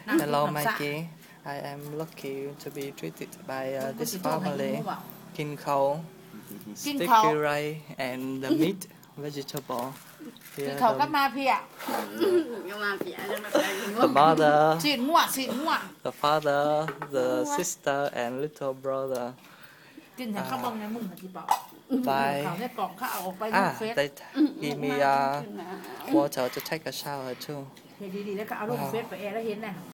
Hello, Mikey. I am lucky to be treated by this family. Kin khâu, sticky rice, and the meat, vegetable. Here, the mother, the father, the sister, and little brother. They give me water to take a shower too. Wow.